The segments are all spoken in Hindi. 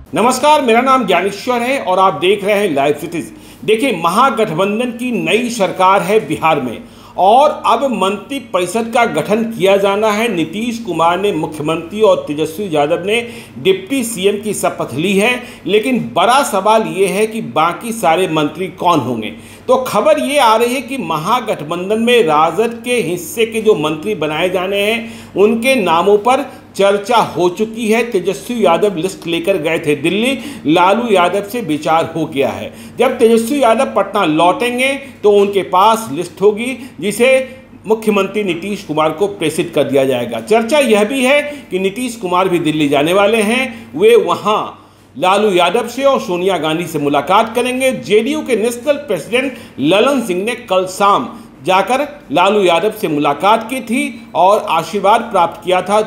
नमस्कार, मेरा नाम ज्ञानेश्वर है और आप देख रहे हैं लाइव सिटीज। देखिए, महागठबंधन की नई सरकार है बिहार में और अब मंत्री परिषद का गठन किया जाना है। नीतीश कुमार ने मुख्यमंत्री और तेजस्वी यादव ने डिप्टी सीएम की शपथ ली है, लेकिन बड़ा सवाल ये है कि बाकी सारे मंत्री कौन होंगे। तो खबर ये आ रही है कि महागठबंधन में राजद के हिस्से के जो मंत्री बनाए जाने हैं उनके नामों पर चर्चा हो चुकी है। तेजस्वी यादव लिस्ट लेकर गए थे दिल्ली, लालू यादव से विचार हो गया है। जब तेजस्वी यादव पटना लौटेंगे तो उनके पास लिस्ट होगी जिसे मुख्यमंत्री नीतीश कुमार को प्रेषित कर दिया जाएगा। चर्चा यह भी है कि नीतीश कुमार भी दिल्ली जाने वाले हैं, वे वहां लालू यादव से और सोनिया गांधी से मुलाकात करेंगे। जेडीयू के नेशनल प्रेसिडेंट ललन सिंह ने कल शाम जाकर लालू यादव से मुलाकात की थी और आशीर्वाद प्राप्त किया था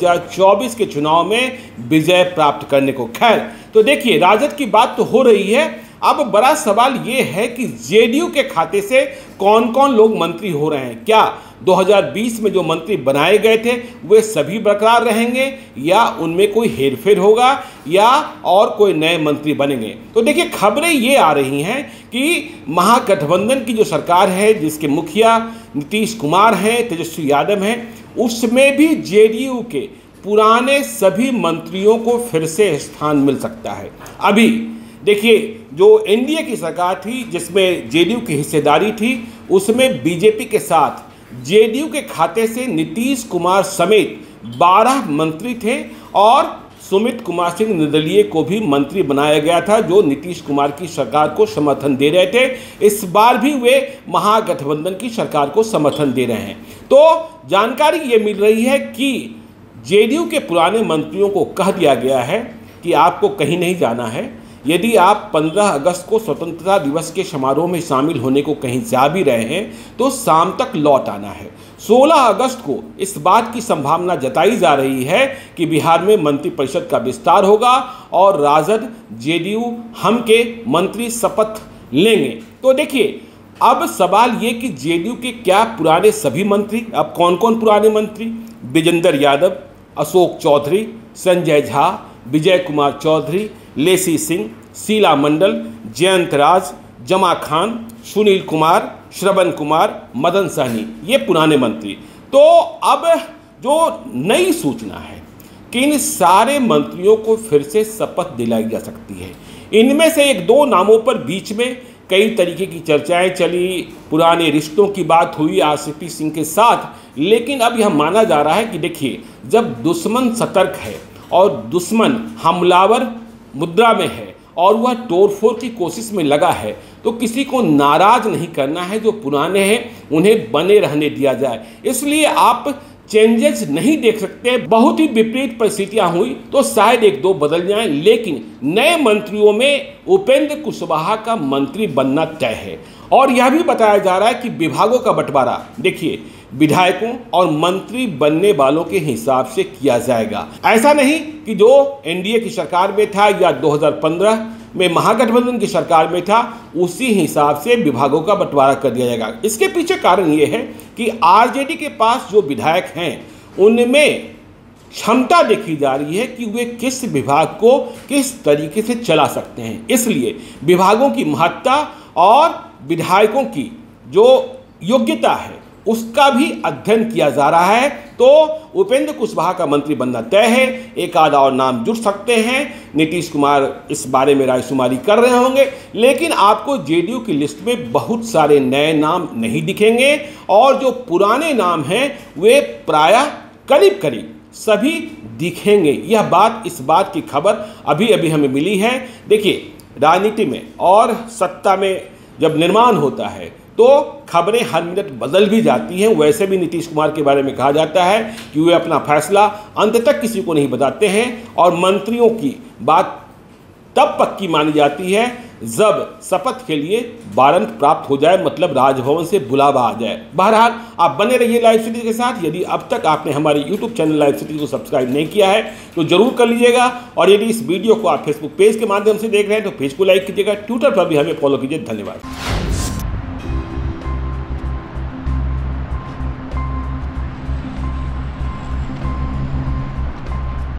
2024 के चुनाव में विजय प्राप्त करने को। खैर, तो देखिए, राजद की बात तो हो रही है। अब बड़ा सवाल ये है कि जेडीयू के खाते से कौन कौन लोग मंत्री हो रहे हैं। क्या 2020 में जो मंत्री बनाए गए थे वे सभी बरकरार रहेंगे या उनमें कोई हेरफेर होगा या और कोई नए मंत्री बनेंगे। तो देखिए, खबरें ये आ रही हैं कि महागठबंधन की जो सरकार है जिसके मुखिया नीतीश कुमार हैं, तेजस्वी यादव हैं, उसमें भी जेडीयू के पुराने सभी मंत्रियों को फिर से स्थान मिल सकता है। अभी देखिए, जो एनडीए की सरकार थी जिसमें जेडीयू की हिस्सेदारी थी, उसमें बीजेपी के साथ जेडीयू के खाते से नीतीश कुमार समेत 12 मंत्री थे और सुमित कुमार सिंह निर्दलीय को भी मंत्री बनाया गया था जो नीतीश कुमार की सरकार को समर्थन दे रहे थे। इस बार भी वे महागठबंधन की सरकार को समर्थन दे रहे हैं। तो जानकारी ये मिल रही है कि जेडीयू के पुराने मंत्रियों को कह दिया गया है कि आपको कहीं नहीं जाना है। यदि आप 15 अगस्त को स्वतंत्रता दिवस के समारोह में शामिल होने को कहीं जा भी रहे हैं तो शाम तक लौट आना है। 16 अगस्त को इस बात की संभावना जताई जा रही है कि बिहार में मंत्रिपरिषद का विस्तार होगा और राजद जेडीयू हम के मंत्री शपथ लेंगे। तो देखिए, अब सवाल ये कि जेडीयू के क्या पुराने सभी मंत्री, अब कौन कौन पुराने मंत्री? विजेंद्र यादव, अशोक चौधरी, संजय झा, विजय कुमार चौधरी, लेसी सिंह, शीला मंडल, जयंत राज, जमा खान, सुनील कुमार, श्रवण कुमार, मदन सहनी, ये पुराने मंत्री। तो अब जो नई सूचना है कि इन सारे मंत्रियों को फिर से शपथ दिलाई जा सकती है। इनमें से एक दो नामों पर बीच में कई तरीके की चर्चाएं चली, पुराने रिश्तों की बात हुई आरसीपी सिंह के साथ, लेकिन अब यह माना जा रहा है कि देखिए, जब दुश्मन सतर्क है और दुश्मन हमलावर मुद्रा में है और वह तोड़फोड़ की कोशिश में लगा है तो किसी को नाराज नहीं करना है। जो पुराने हैं उन्हें बने रहने दिया जाए, इसलिए आप चेंजेस नहीं देख सकते। बहुत ही विपरीत परिस्थितियां हुई तो शायद एक दो बदल जाएं, लेकिन नए मंत्रियों में उपेंद्र कुशवाहा का मंत्री बनना तय है। और यह भी बताया जा रहा है कि विभागों का बंटवारा देखिए विधायकों और मंत्री बनने वालों के हिसाब से किया जाएगा। ऐसा नहीं कि जो एनडीए की सरकार में था या 2015 में महागठबंधन की सरकार में था उसी हिसाब से विभागों का बंटवारा कर दिया जाएगा। इसके पीछे कारण ये है कि आरजेडी के पास जो विधायक हैं उनमें क्षमता देखी जा रही है कि वे किस विभाग को किस तरीके से चला सकते हैं। इसलिए विभागों की महत्ता और विधायकों की जो योग्यता है उसका भी अध्ययन किया जा रहा है। तो उपेंद्र कुशवाहा का मंत्री बनना तय है। एक आधा और नाम जुड़ सकते हैं, नीतीश कुमार इस बारे में रायशुमारी कर रहे होंगे, लेकिन आपको जेडीयू की लिस्ट में बहुत सारे नए नाम नहीं दिखेंगे और जो पुराने नाम हैं वे प्रायः करीब करीब सभी दिखेंगे। यह बात, इस बात की खबर अभी अभी हमें मिली है। देखिए, राजनीति में और सत्ता में जब निर्माण होता है तो खबरें हर मिनट बदल भी जाती हैं। वैसे भी नीतीश कुमार के बारे में कहा जाता है कि वे अपना फैसला अंत तक किसी को नहीं बताते हैं और मंत्रियों की बात तब पक्की मानी जाती है जब शपथ के लिए वारंट प्राप्त हो जाए, मतलब राजभवन से बुलावा आ जाए। बहरहाल, आप बने रहिए लाइव सिटी के साथ। यदि अब तक आपने हमारे यूट्यूब चैनल लाइव सिटी को सब्सक्राइब नहीं किया है तो जरूर कर लीजिएगा और यदि इस वीडियो को आप फेसबुक पेज के माध्यम से देख रहे हैं तो पेज को लाइक कीजिएगा, ट्विटर पर भी हमें फॉलो कीजिए। धन्यवाद।